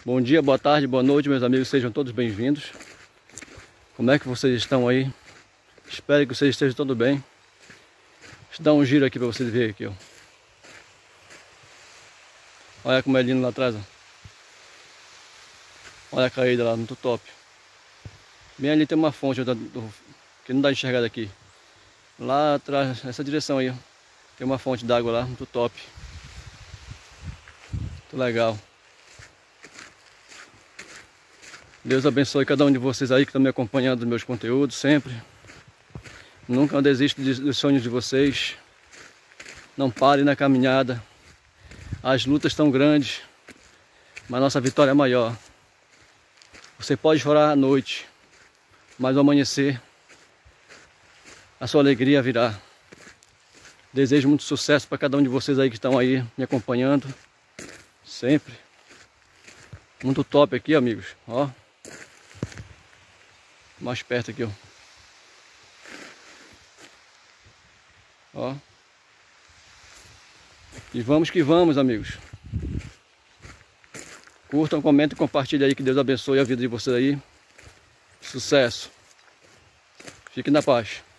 Bom dia, boa tarde, boa noite, meus amigos, sejam todos bem-vindos. Como é que vocês estão aí? Espero que vocês estejam todos bem. Deixa eu dar um giro aqui para vocês verem aqui, ó. Olha como é lindo lá atrás, ó. Olha a caída lá, muito top. Bem ali tem uma fonte que não dá de enxergar daqui. Lá atrás, nessa direção aí, ó, tem uma fonte d'água lá, muito top. Muito legal. Deus abençoe cada um de vocês aí que estão me acompanhando nos meus conteúdos sempre. Nunca desisto dos sonhos de vocês. Não parem na caminhada. As lutas estão grandes, mas nossa vitória é maior. Você pode chorar à noite, mas ao amanhecer a sua alegria virá. Desejo muito sucesso para cada um de vocês aí que estão aí me acompanhando sempre. Muito top aqui, amigos, ó. Mais perto aqui, ó. Ó. E vamos que vamos, amigos. Curtam, comentem, compartilhem aí, que Deus abençoe a vida de vocês aí. Sucesso. Fiquem na paz.